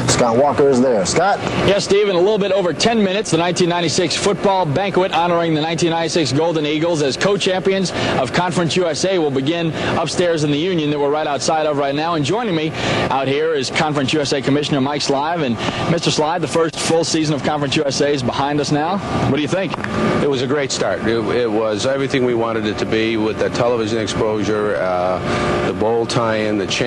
Scott Walker is there. Scott? Yes, Steve, in a little bit over 10 minutes, the 1996 football banquet honoring the 1996 Golden Eagles as co-champions of Conference USA will begin upstairs in the Union that we're right outside of right now. And joining me out here is Conference USA Commissioner Mike Slive. And Mr. Slive, the first full season of Conference USA is behind us now. What do you think? It was a great start. It was everything we wanted it to be with the television exposure, the bowl tie-in, the